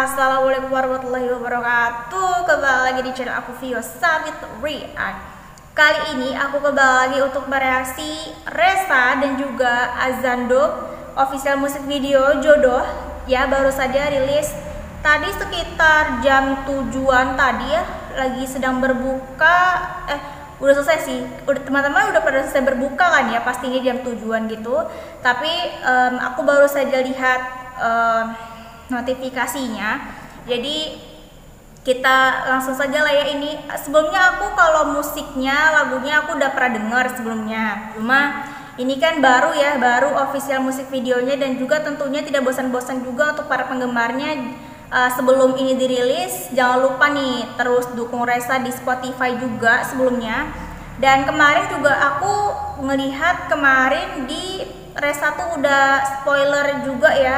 Assalamualaikum warahmatullahi wabarakatuh. Kembali lagi di channel aku Vio Sabit React. Kali ini aku kembali lagi untuk mereaksi Ressa dan juga Azando official musik video Jodoh. Ya, baru saja rilis tadi sekitar jam 7-an tadi ya. Lagi sedang berbuka. Udah selesai sih. Teman-teman udah pada selesai berbuka kan ya, pastinya jam 7-an gitu. Tapi aku baru saja lihat notifikasinya. Jadi kita langsung saja lah ya ini. Sebelumnya aku kalau musiknya, lagunya aku udah pernah dengar sebelumnya. Cuma ini kan baru ya, baru official musik videonya dan juga tentunya tidak bosan-bosan juga untuk para penggemarnya. Sebelum ini dirilis, jangan lupa nih terus dukung Ressa di Spotify juga sebelumnya. Dan kemarin juga aku melihat kemarin di Ressa tuh udah spoiler juga ya.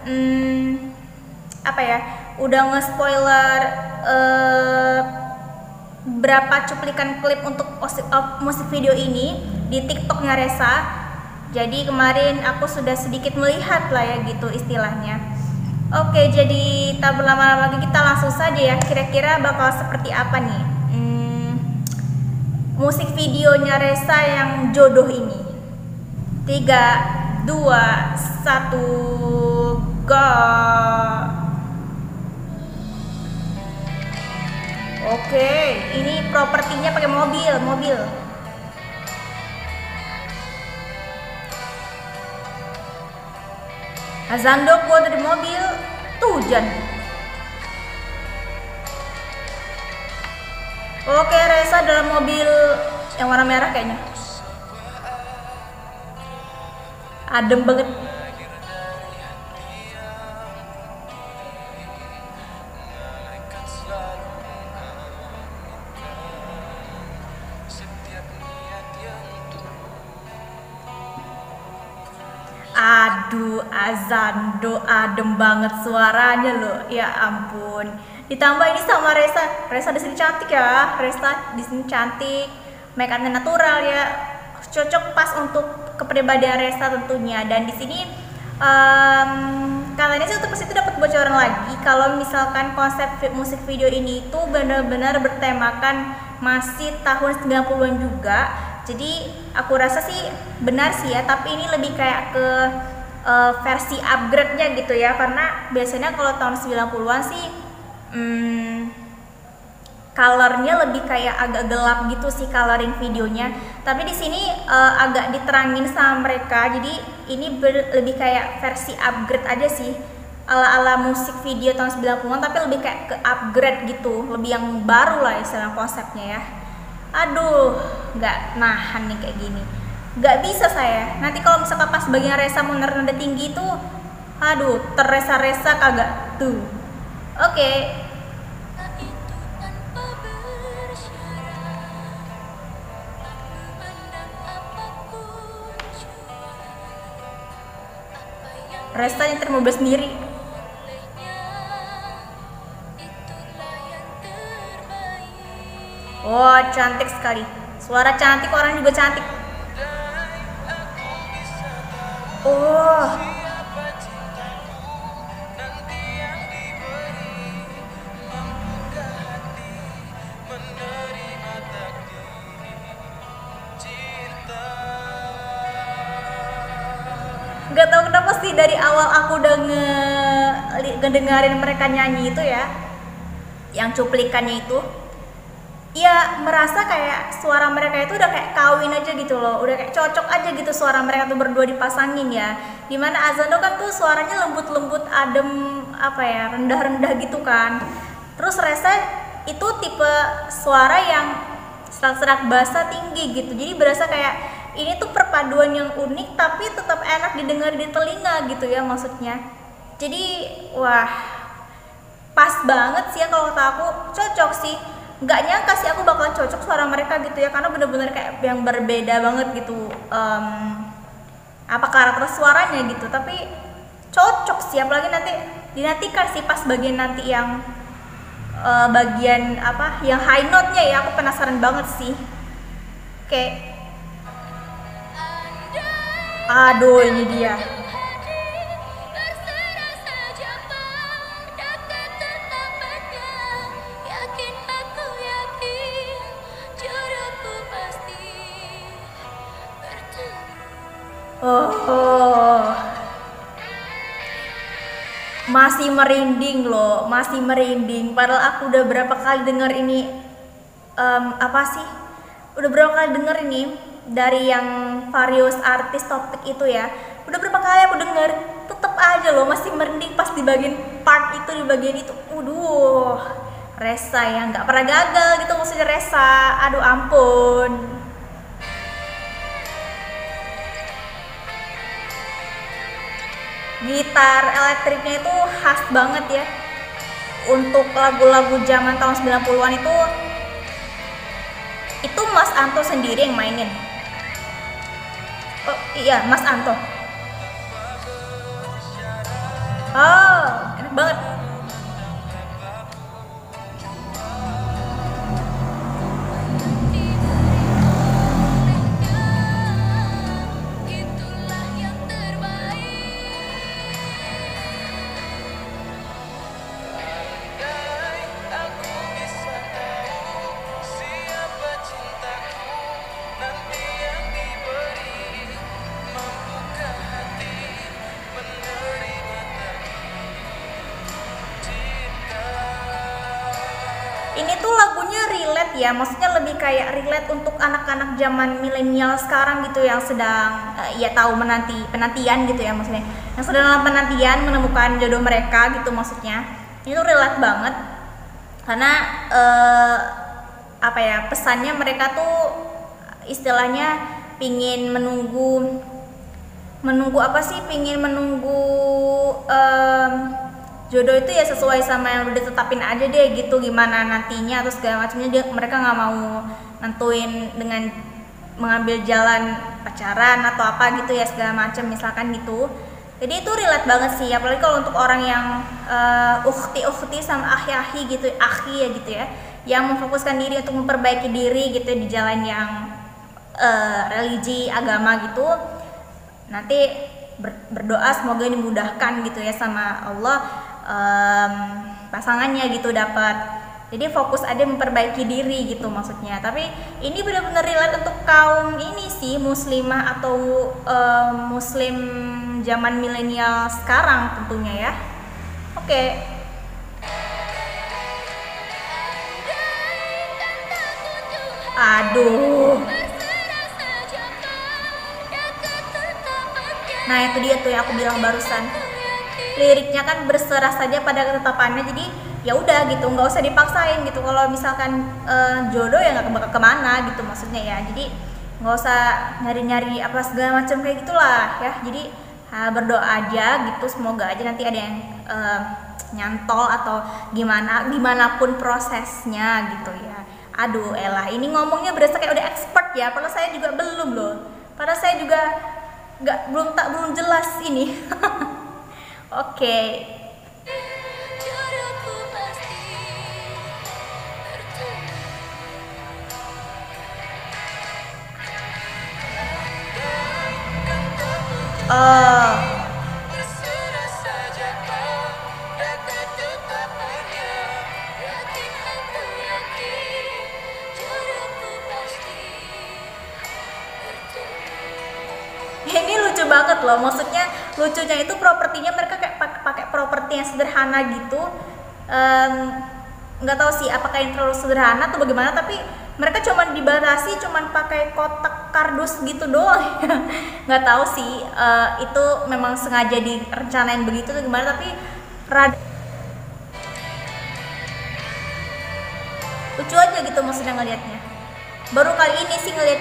Udah nge-spoiler berapa cuplikan klip untuk musik video ini di TikToknya Ressa. Jadi kemarin aku sudah sedikit melihat lah ya gitu istilahnya. Oke, jadi tak berlama-lama lagi kita langsung saja ya. Kira-kira bakal seperti apa nih musik videonya Ressa yang Jodoh ini. 3, 2, 1, go. Oke, ini propertinya pakai mobil. Azando keluar dari mobil, tuh hujan. Oke, Ressa dalam mobil yang warna merah kayaknya. Adem banget. Aduh, Azando adem banget suaranya loh, ya ampun. Ditambah ini sama Ressa di sini cantik ya, Ressa di sini cantik, make upnya natural ya, cocok pas untuk kepribadian Ressa tentunya. Dan di sini katanya sih untuk itu dapat bocoran lagi kalau misalkan konsep musik video ini itu benar-benar bertemakan masih tahun 90-an juga. Jadi aku rasa sih benar sih ya, tapi ini lebih kayak ke versi upgrade-nya gitu ya, karena biasanya kalau tahun 90-an sih colornya lebih kayak agak gelap gitu sih coloring videonya. Tapi di sini agak diterangin sama mereka, jadi ini lebih kayak versi upgrade aja sih, ala-ala musik video tahun 90-an tapi lebih kayak ke upgrade gitu, lebih yang baru lah istilah konsepnya ya. Aduh, nggak nahan nih kayak gini, nggak bisa saya. Nanti kalau misalkan pas bagian Ressa mau nada tinggi itu, aduh, terresa-resa kagak tuh. Oke. Ressa nyetir mobil sendiri. Oh, cantik sekali. Suara cantik, orang juga cantik. Oh. Gak tahu kenapa sih dari awal aku udah ngedengerin mereka nyanyi itu ya, yang cuplikannya itu. Ya merasa kayak suara mereka itu udah kayak kawin aja gitu loh, udah kayak cocok aja gitu suara mereka tuh berdua dipasangin ya. Dimana Azando kan tuh suaranya lembut-lembut, adem, rendah-rendah gitu kan. Terus Ressa itu tipe suara yang serak-serak basah tinggi gitu, jadi berasa kayak ini tuh perpaduan yang unik tapi tetap enak didengar di telinga gitu ya maksudnya. Jadi wah, pas banget sih ya, kalau kata aku cocok sih. Nggak nyangka sih aku bakal cocok suara mereka gitu ya, karena bener-bener kayak yang berbeda banget gitu karakter suaranya gitu. Tapi cocok sih, apalagi nanti dinantikan sih pas bagian nanti yang bagian yang high note-nya ya, aku penasaran banget sih. Oke. Aduh, ini dia. Oh, masih merinding loh, masih merinding. Padahal aku udah berapa kali denger ini, apa sih? Udah berapa kali denger ini dari yang various artis topik itu ya. Udah berapa kali aku denger, tetep aja loh masih merinding pas di bagian part itu, di bagian itu. Resa ya nggak pernah gagal gitu maksudnya Resa. Aduh ampun. Gitar elektriknya itu khas banget ya. Untuk lagu-lagu zaman tahun 90-an itu Mas Anto sendiri yang mainin. Oh iya, Mas Anto. Oh, enak banget. Ini tuh lagunya relate ya, maksudnya lebih kayak relate untuk anak-anak zaman milenial sekarang gitu yang sedang ya tahu penantian gitu ya maksudnya, yang sedang dalam penantian menemukan jodoh mereka gitu maksudnya. Ini tuh relate banget karena apa ya, pesannya mereka tuh istilahnya pingin menunggu apa sih, pingin menunggu jodoh itu ya sesuai sama yang udah ditetapin aja deh gitu, gimana nantinya atau segala macamnya. Mereka nggak mau nentuin dengan mengambil jalan pacaran atau apa gitu ya segala macam misalkan gitu. Jadi itu relate banget sih, apalagi kalau untuk orang yang ukhti sama ahi-ahi gitu, akhi ya gitu ya, yang memfokuskan diri untuk memperbaiki diri gitu di jalan yang religi agama gitu. Nanti berdoa semoga dimudahkan gitu ya sama Allah pasangannya gitu dapat. Jadi fokus aja memperbaiki diri gitu maksudnya. Tapi ini benar-benar relate untuk kaum ini sih, muslimah atau muslim zaman milenial sekarang tentunya ya. Oke. Aduh. Nah itu dia tuh yang aku bilang barusan, liriknya kan berserah saja pada ketetapannya. Jadi ya udah gitu, nggak usah dipaksain gitu. Kalau misalkan jodoh ya nggak bakal kemana gitu maksudnya ya. Jadi nggak usah nyari-nyari apa segala macam kayak gitulah ya. Jadi berdoa aja gitu, semoga aja nanti ada yang nyantol atau gimana pun prosesnya gitu ya. Aduh Ella, ini ngomongnya berasa kayak udah expert ya, padahal saya juga belum loh. Padahal saya juga belum jelas ini. Oke. Ini lucu banget loh, maksudnya lucunya itu propertinya mereka kayak pakai properti yang sederhana gitu. Nggak tahu sih apakah yang terlalu sederhana atau bagaimana, tapi mereka cuma dibatasi cuman pakai kotak kardus gitu doang. Nggak tahu sih itu memang sengaja direncanain begitu atau gimana, tapi lucu aja gitu maksudnya ngelihatnya. Baru kali ini sih ngelihat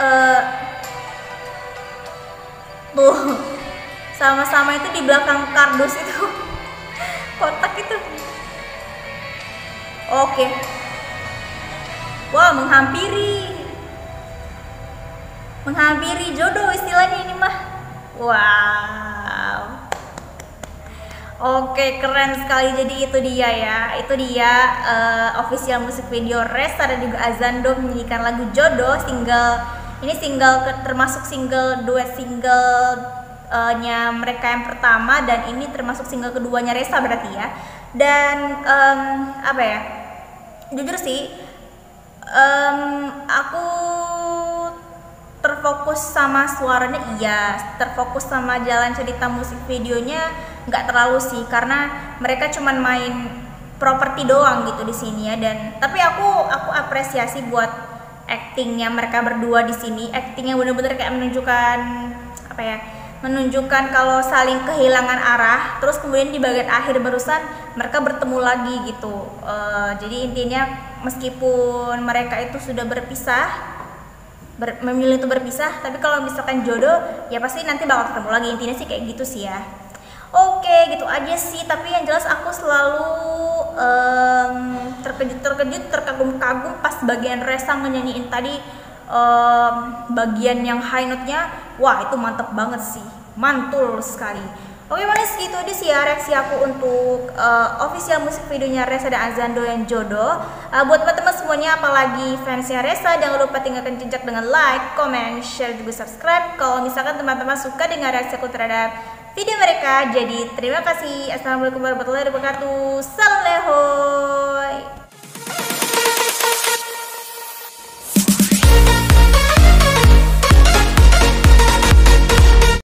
tuh sama-sama itu di belakang kardus itu kotak itu. Oke. Wah, menghampiri jodoh istilahnya ini mah. Wow. Oke, keren sekali. Jadi itu dia ya, itu dia official musik video Resa dan juga Azando menyanyikan lagu Jodoh, termasuk single duet nya mereka yang pertama, dan ini termasuk single keduanya Resa berarti ya. Dan apa ya, jujur sih aku terfokus terfokus sama suaranya iya, terfokus sama jalan cerita musik videonya nggak terlalu sih, karena mereka cuman main properti doang gitu di sini ya. Dan tapi aku apresiasi buat actingnya mereka berdua di sini. Actingnya bener-bener kayak menunjukkan apa ya, menunjukkan kalau saling kehilangan arah, terus kemudian di bagian akhir barusan mereka bertemu lagi gitu. Jadi intinya meskipun mereka itu sudah berpisah, memilih untuk berpisah, tapi kalau misalkan jodoh ya pasti nanti bakal ketemu lagi. Intinya sih kayak gitu sih ya. Oke, gitu aja sih. Tapi yang jelas aku selalu terkejut, terkagum-kagum pas bagian Resa nyanyiin tadi bagian yang high note-nya. Wah, itu mantep banget sih, mantul sekali. Oke, manis gitu aja sih ya reaksi aku untuk official musik videonya Resa dan Azando yang jodoh. Buat teman-teman semuanya, apalagi fansnya Resa, jangan lupa tinggalkan jejak dengan like, comment, share, juga subscribe kalau misalkan teman-teman suka dengan reaksi aku terhadap video mereka. Jadi terima kasih. Assalamualaikum warahmatullahi wabarakatuh. Salam leho.